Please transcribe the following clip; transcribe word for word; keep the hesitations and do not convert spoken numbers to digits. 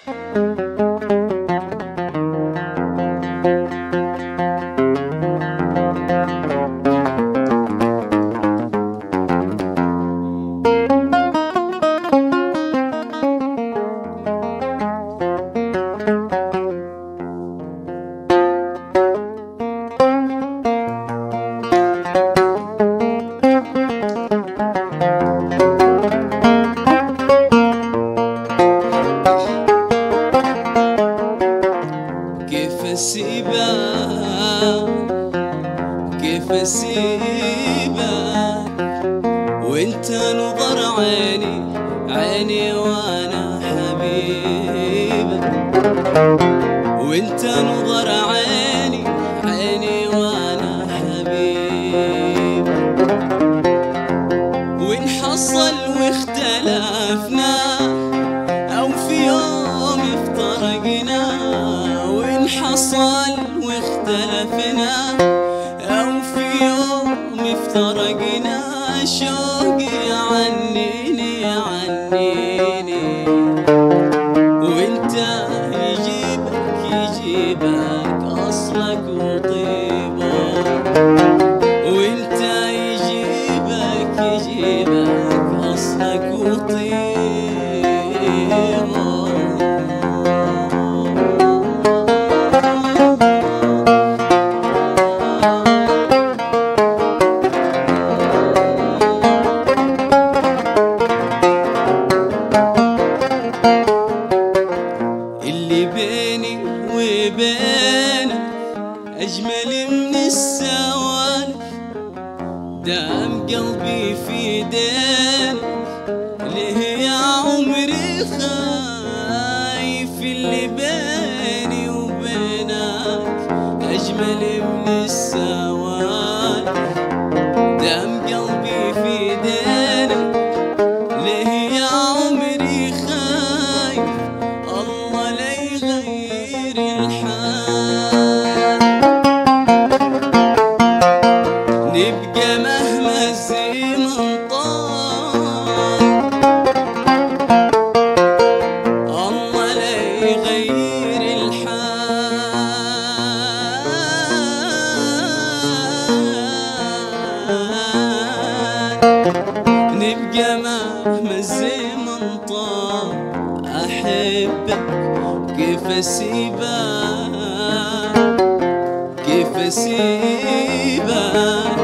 كيف اسيبك وانت نظر عيني عيني وانا حبيبك، وانت نظر عيني عيني وانا حبيبك، وان حصل واختلفنا او في يوم افترقنا، وان حصل واختلفنا أو في يوم افترقنا، شوقي عنيني عنيني، وانت يجيبك يجيبك أصلك وطيبك، وانت يجيبك يجيبك أصلك وطيبك. اللي بيني وبينك أجمل من السوالف، دام قلبي في دينك ليه يا عمري خايف. اللي بيني وبينك أجمل من السوالف، دام قلبي في دينك ليه يا عمري خايف. الله لا يغير الحال، نبقى مهما الزمن طال، الله لا يغير الحال، نبقى مهما الزمن طال. أحبك كيف أسيبك كيف أسيبك